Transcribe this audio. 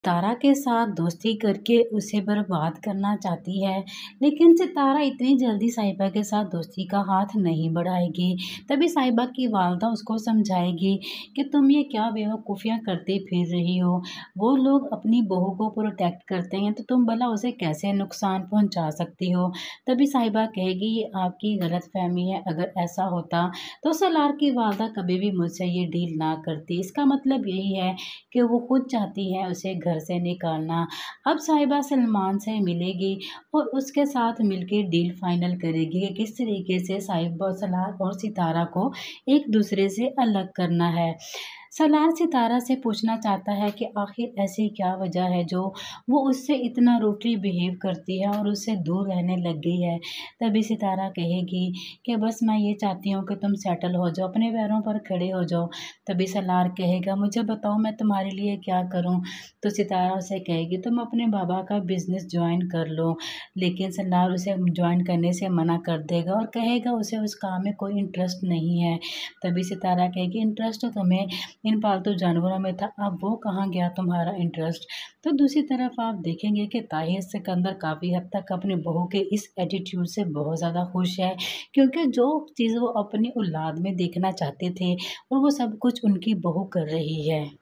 तारा के साथ दोस्ती करके उसे बर्बाद करना चाहती है, लेकिन सितारा इतनी जल्दी साहिबा के साथ दोस्ती का हाथ नहीं बढ़ाएगी। तभी साहिबा की वालिदा उसको समझाएगी कि तुम ये क्या बेवकूफ़ियाँ करती फिर रही हो। वो लोग अपनी बहू को प्रोटेक्ट करते हैं तो तुम भला उसे कैसे नुकसान पहुंचा सकती हो। तभी साहिबा कहेगी ये आपकी गलतफहमी है, अगर ऐसा होता तो सलार की वालिदा कभी भी मुझसे ये डील ना करती। इसका मतलब यही है कि वो खुद चाहती है उसे घर से निकालना। अब साहिबा सलमान से मिलेगी और उसके साथ मिलके डील फाइनल करेगी कि किस तरीके से साहिबा सलार और सितारा को एक दूसरे से अलग करना है। सलार सितारा से पूछना चाहता है कि आखिर ऐसी क्या वजह है जो वो उससे इतना रूडली बिहेव करती है और उससे दूर रहने लग गई है। तभी सितारा कहेगी कि बस मैं ये चाहती हूँ कि तुम सेटल हो जाओ, अपने पैरों पर खड़े हो जाओ। तभी सलार कहेगा मुझे बताओ मैं तुम्हारे लिए क्या करूँ। तो सितारा उसे कहेगी तुम अपने बाबा का बिजनेस ज्वाइन कर लो। लेकिन सलार उसे ज्वाइन करने से मना कर देगा और कहेगा उसे उस काम में कोई इंटरेस्ट नहीं है। तभी सितारा कहेगी इंटरेस्ट तो तुम्हें इन पालतू जानवरों में था, अब वो कहाँ गया तुम्हारा इंटरेस्ट। तो दूसरी तरफ आप देखेंगे कि ताहिर सिकंदर काफ़ी हद तक अपनी बहू के इस एटीट्यूड से बहुत ज़्यादा खुश है, क्योंकि जो चीज़ वो अपनी औलाद में देखना चाहते थे और वो सब कुछ उनकी बहू कर रही है।